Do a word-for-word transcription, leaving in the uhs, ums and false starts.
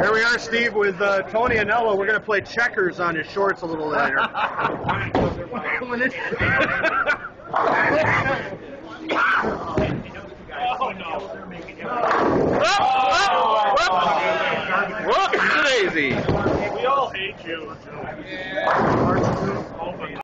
Here we are, Steve, with uh, Tony Anello. We're going to play checkers on his shorts a little later. Whoops, daisy. We all hate you.